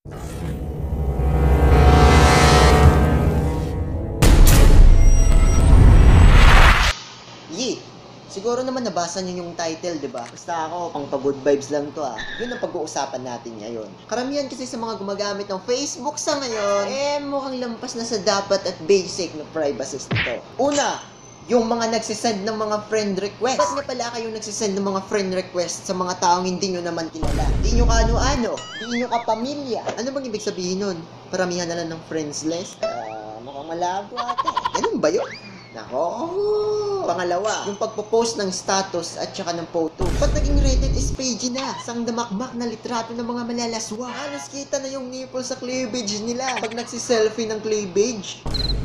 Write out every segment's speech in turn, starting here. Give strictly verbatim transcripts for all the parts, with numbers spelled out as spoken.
Yee! Siguro naman nabasa niyo yung title, di ba? Basta ako, pang pa-good vibes lang to ah. Yun ang pag-uusapan natin ngayon. Karamihan kasi sa mga gumagamit ng Facebook sa ngayon, eh mukhang lampas na sa dapat at basic na privacy nito. Una, yung mga nagsisend ng mga friend request. Ba't nga pala kayong nagsisend ng mga friend request sa mga taong hindi nyo naman kilala? Di nyo ka-ano-ano, di nyo ka-pamilya. Ano bang ibig sabihin nun? Paramihan na lang ng friends list? Ah, mukhang malabo ate. Ganun ba yun? Nako. Pangalawa, yung pagpo-post ng status at saka ng photo. Pag naging rated is page na, sang damakmak na litrato ng mga malalaswa. Halos kita na yung nipple sa cleavage nila. Pag nagsiselfie ng cleavage.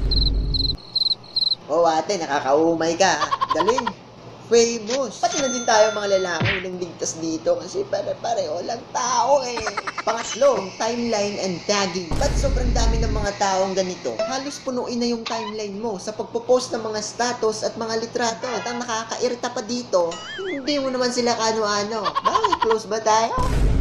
Oh ate, nakakaumay ka. Galing. Famous. Pati na din tayo mga lalaki walang ligtas dito kasi pare-pareho lang tao eh. Pangatlo, yung timeline and tagging. Ba't sobrang dami ng mga taong ganito? Halos punuin na yung timeline mo sa pagpo-post ng mga status at mga litrato. At ang nakakairita pa dito, hindi mo naman sila kano-ano. Bakit? Close ba tayo?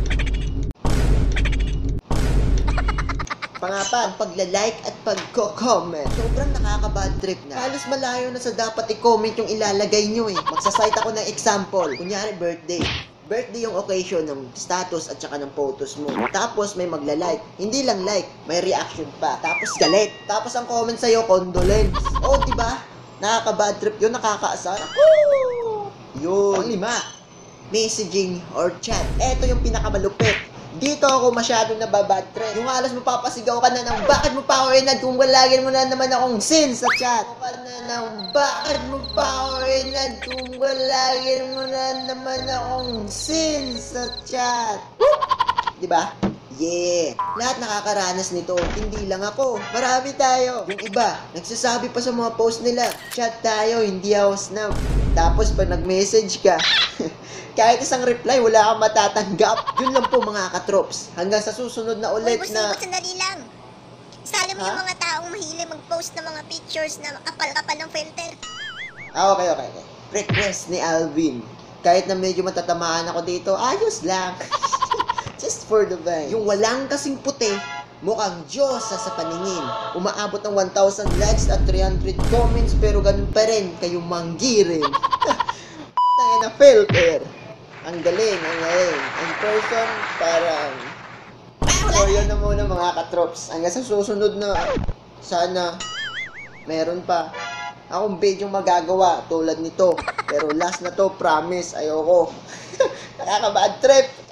Pangapat, pagla-like at pagko-comment. Sobrang nakaka-bad trip na. Halos malayo na sa dapat i-comment yung ilalagay nyo eh. Magsasite ako ng example. Kunyari, birthday. Birthday yung occasion ng status at saka ng photos mo. Tapos may magla-like. Hindi lang like, may reaction pa. Tapos galit. Tapos ang comment sa'yo, condolence. O, diba? Nakaka-bad trip yun, nakakaasar. Woo! Yun. Panglima, messaging or chat. Eto yung pinakamalupit. Dito ako masyadong nababad trip. Yung halos mapapasigaw ka na ng bakit mo pa ako inad kung walagin mo na naman akong sin sa chat. Ka na ng bakit mo pa ako inad kung walagin mo na naman akong sin sa chat. Diba? Yeah! Lahat nakakaranas nito. Hindi lang ako. Marami tayo. Yung iba, nagsasabi pa sa mga post nila, chat tayo, hindi ako snap. Tapos pag nag-message ka, kahit isang reply, wala kang matatanggap. Yun lang po mga katrops. Hanggang sa susunod na ulit Uy, na... Uy, sandali lang. Sali mo Ha? yung mga taong mahilig mag-post ng mga pictures na kapal-kapal ng filter. Ah, okay, okay, okay. Request ni Alvin. Kahit na medyo matatamaan ako dito, ayos lang. Just for the vibe. Yung walang kasing puti, mukhang Diyosa sa paningin. Umaabot ng one thousand likes at three hundred comments, pero ganun pa rin, kayong manggirin. Tayo na filter. Ang galing, ang galing. In person, parang... So, yun na muna mga katrops. Hanggang sa susunod na, sana, meron pa akong video magagawa tulad nito. Pero last na to, promise, ayoko. Nakaka-bad trip.